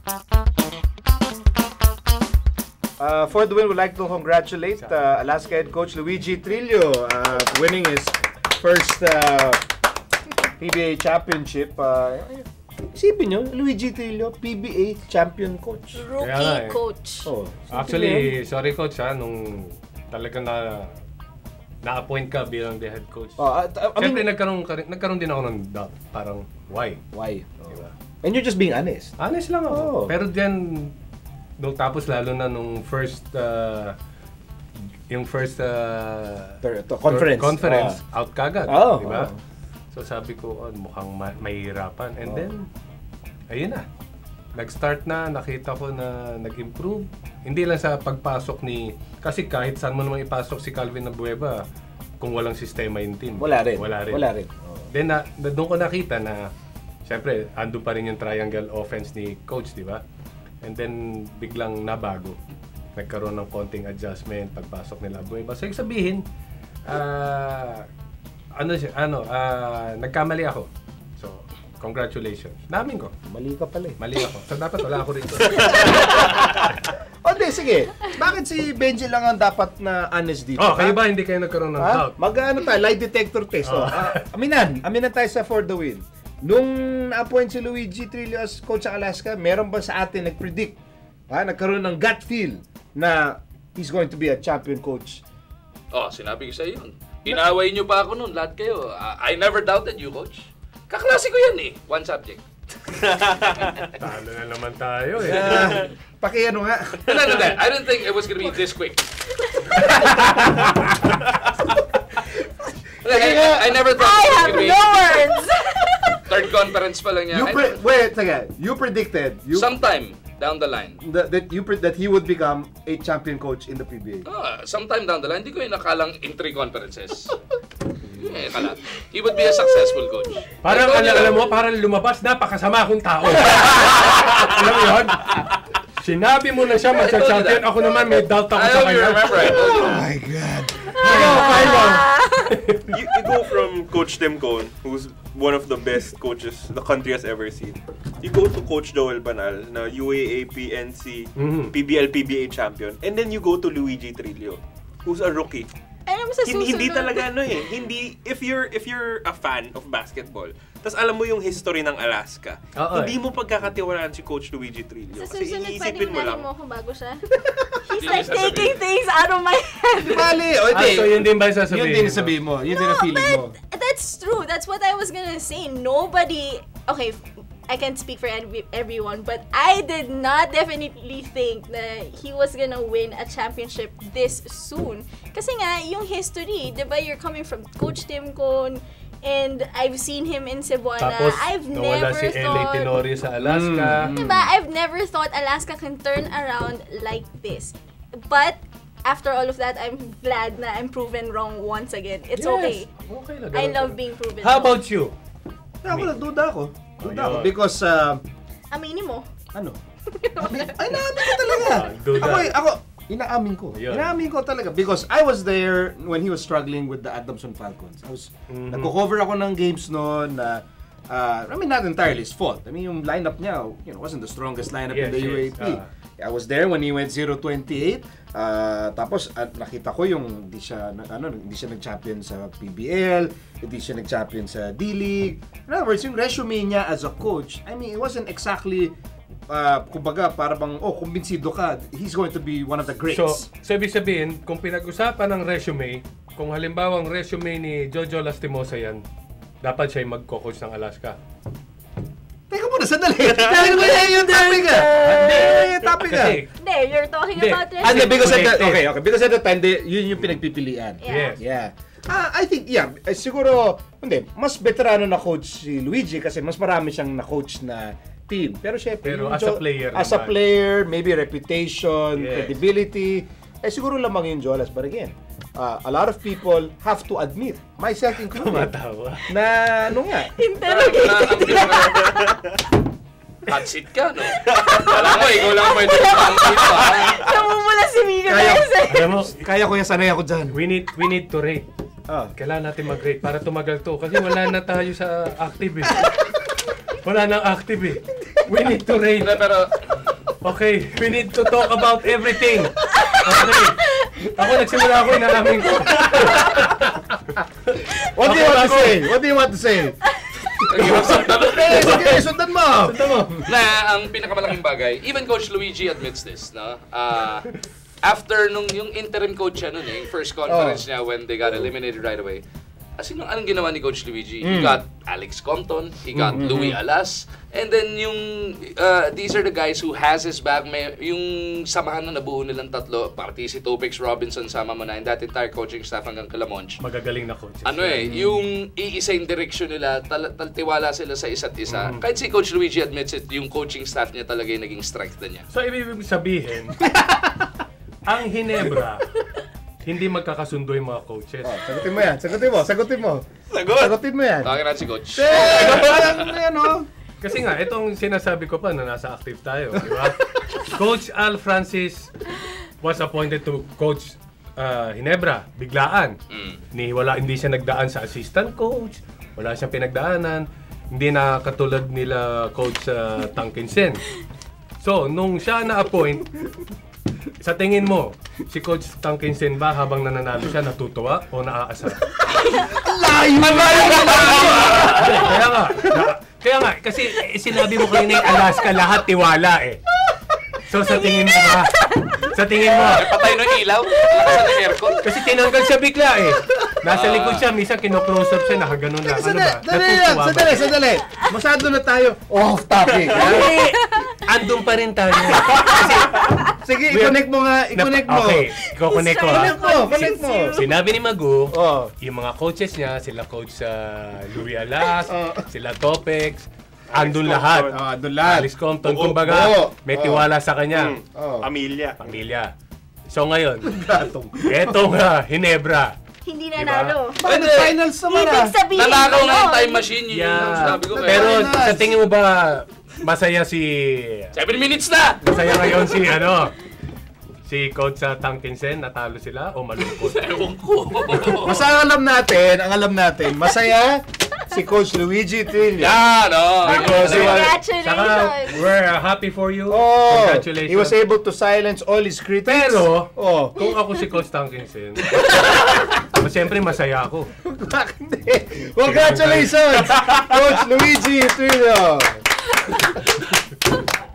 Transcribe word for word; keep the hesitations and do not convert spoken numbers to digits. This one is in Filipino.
Uh, for the win, we'd like to congratulate uh, Alaska head coach Luigi Trillo uh, winning his first uh, P B A championship. Uh, isipin nyo, Luigi Trillo, P B A champion coach. Rookie yeah, eh. coach. Oh, actually, sorry coach ha, nung talagang na na-appoint ka bilang the head coach. Oh, uh, I mean, siyempre nagkaroon, nagkaroon din ako ng doubt. Parang, why? Why? Oh. Diba? And you're just being honest. Honest lang ako. Oh. Pero then, nung tapos lalo na nung first uh, yung first uh, Ter- to conference, conference oh. out kagad, oh, di ba? Oh. So sabi ko, oh, mukhang ma- mahihirapan. And oh. then, ayun na. Nag-start na, nakita ko na nag-improve. Hindi lang sa pagpasok ni, kasi kahit saan mo naman ipasok si Calvin Abueva, kung walang sistema yung team. Wala rin. Wala rin. Wala rin. Oh. Then, na, doon ko nakita na, syempre, ando pa rin yung triangle offense ni coach, di ba? And then, biglang nabago. Nagkaroon ng konting adjustment, pagpasok nila Abueva. So, yung sabihin, uh, ano siya, ano, uh, nagkamali ako. So, congratulations. Namin ko. Mali ka pala eh. Mali ako. So, dapat wala ako rito. O, di, sige. Bakit si Benji lang ang dapat na honest dito? Oh, kayo ba hindi kayo nagkaroon ng doubt? Mag-ano tayo, lie detector test. Oh. Uh, aminan, aminan tayo sa for the win. Nung na-appoint si Luigi Trillo as coach sa Alaska, meron ba sa atin nag-predict? Ha? Nagkaroon ng gut feel na he's going to be a champion coach? Oh, sinabi ko sa iyo yun. Inaway niyo pa ako noon, lahat kayo. Uh, I never doubted you, coach. Kaklase ko yan eh, one subject. Talo na naman tayo eh. Uh, Paki-ano nga. No, no, no. I didn't think it was gonna be this quick. Like, I, I never thought I it was have gonna be no words. Third conference pa lang niya. You pre- wait, sige. You predicted. You sometime down the line. That, that you pre- that he would become a champion coach in the P B A. Ah, sometime down the line, hindi ko yung nakalang in three conferences. Eh, kala. He would be a successful coach. Parang, alam, alam mo, parang lumabas, napakasama akong tao. Alam mo yun? Sinabi mo na siya mag-champion, ako naman may doubt ako sa kanya. I remember, I told you. Oh my God. you, you go from Coach Tim Cone, who's one of the best coaches the country has ever seen. You go to Coach Joel Banal, na U A A P, N C, mm-hmm. P B L, P B A champion. And then you go to Luigi Trillo, who's a rookie. Alam mo sa susunod. Hindi, hindi talaga ano eh. Hindi, if you're, if you're a fan of basketball, tas alam mo yung history ng Alaska, Uh-oh. hindi mo pagkakatiwalaan si Coach Luigi Trillo. Sa kasi susunod, iisipin mo lang. mo kung bago siya. He's like taking things out of my head. Mali. O, ah, so yun din ba yung sasabihin? Yun din sabihin mo. Yun no, din ang feeling mo. That's true. That's what I was gonna say. Nobody, okay, I can't speak for every, everyone, but I did not definitely think that he was gonna win a championship this soon. Kasi nga, yung history, di ba, you're coming from Coach Tim Cone, and I've seen him in Cebuana. Tapos, I've nawala never si thought... L A Tenorio sa Alaska. Mm. Diba, I've never thought Alaska can turn around like this. But, after all of that, I'm glad na I'm proven wrong once again. It's yes. okay. Okay lang. I love being proven How wrong. about you? Ako lang, duda ako. Duda ako. Ayun. Because, uh, Aminin mo. ano? Ay, naamin ko talaga. Duda. Ako, ako, inaamin ko. Ayun. Inaamin ko talaga. Because I was there when he was struggling with the Adamson Falcons. I was, Mm-hmm. nagko-cover ako ng games noon na, uh, I mean, not entirely his fault. I mean, yung lineup niya, you know, wasn't the strongest lineup Yes, in the yes. U A P. Uh, I was there when he went zero twenty-eight. Uh, tapos uh, nakita ko yung hindi siya na, ano hindi siya nag-champion sa P B L, hindi siya nag-champion sa D-League. In other words, yung resume niya as a coach, I mean, it wasn't exactly uh, kumbaga para bang oh, kumbinsido ka, he's going to be one of the greats. So, so ibig sabihin, kung pinag-usapan ng resume, kung halimbawa ang resume ni Jojo Lastimosa yan, dapat siya yung mag-coach ng Alaska. Teka muna, sandali. Dahil mo yan yung topic ka. Hindi, yung topic ka. Hindi, you're talking Hindi. about And resume. because at the, okay, okay. Because at the time, they, yun yung pinagpipilian. Yeah. Yes. Yeah. Ah, I think, yeah, eh, siguro, hindi, mas veterano na coach si Luigi kasi mas marami siyang na-coach na team. Pero syempre, Pero yung as a player as a naman. player, maybe reputation, Yes. credibility, eh siguro lamang yung Jolas. But again, uh, a lot of people have to admit, myself included, Tumatawa. na ano nga, Interrogate. Hot seat ka, no? Wala mo, ikaw lang mo yung dito. Namumula si Mika Kaya- kasi. Alam mo, kaya ko yan, sanay ako dyan. we need we need to rate. Ah. Kailangan natin mag-rate para tumagal to. Kasi wala na tayo sa active eh. Wala nang active eh. We need to rate. Pero, Okay, we need to talk about everything. Okay. Ako nagsimula ako inalamin ko. What do you want to say? What do you want to say? Sige, sundan mo! Sundan mo. Na ang pinakamalaking bagay, even Coach Luigi admits this, no? Uh, after nung yung interim coach siya nun, eh, yung first conference niya when they got eliminated right away, as in, anong ginawa ni Coach Luigi? He got Alex Compton, he got Louis Alas, and then yung, uh, these are the guys who has his back. May, yung samahan na nabuo nilang tatlo, party si Topix Robinson, sama mo na, and that entire coaching staff hanggang Calamonch. Magagaling na coaches. Ano eh, yung iisa yung direksyon nila, tal taltiwala sila sa isa't isa. Mm. Kahit si Coach Luigi admits it, yung coaching staff niya talaga yung naging strength na niya. So, ibig sabihin, ang Hinebra, hindi magkakasundo yung mga coaches. Oh, sagutin mo yan, sagutin mo, sagutin mo. Sagot! Sagutin mo yan. Tawagin natin si Coach. Ano? Kasi nga, itong sinasabi ko pa na nasa active tayo, di ba? Coach Al Francis was appointed to coach uh, Hinebra, biglaan. Mm. Ni, wala, hindi siya nagdaan sa assistant coach, wala siyang pinagdaanan, hindi na katulad nila Coach uh, Tankinsen. So, nung siya na-appoint, sa tingin mo, si Coach Tankinsen ba habang nananalo siya natutuwa o naaasar? Layo! Kaya nga, na, kaya nga, kasi eh, sinabi mo kanina yung Alaska, lahat tiwala eh. So sa tingin mo ba? Sa tingin mo? Patay ng ilaw? Lakasan ng aircon? Kasi tinanggal siya bigla eh. Nasa likod siya, minsan kino-close up siya, nakaganon lang. Ano ba? Sandali lang, sandali, sandali. Masyado na tayo off topic. Kasi, andun pa rin tayo. Kasi, sige, i-connect mo nga, i-connect mo. Okay, i-connect ko ha. Connect mo, connect mo. Sinabi ni Magu, Oh. yung mga coaches niya, sila Coach uh, Louis Alas, Oh. sila Topex, andun lahat. Oh, andun lahat. Alex Compton, Oo, kumbaga, oo. may Oo. tiwala sa kanya. Mm. Oh. Pamilya. Pamilya. So ngayon, etong uh, Hinebra. Hindi Diba? nanalo. Bakit finals naman ah? Ibig sabihin Nanakaw na yung yun. time machine, yun yung Yeah. sinabi ko. Pero Finals. sa tingin mo ba, masaya si... Seven minutes na! Masaya ngayon si ano? Si Coach sa Tankinsen, natalo sila o malungkot? Ewan ko. Basta ang alam natin, ang alam natin, masaya si Coach Luigi Trillo. Yan, oh. Because he was- Congratulations! Saka, we're happy for you. Oh, Congratulations. he was able to silence all his critics. Pero, oh, kung ako si Coach Tankinsen, siyempre masaya ako. bakit hindi? Congratulations, Coach Luigi Trillo.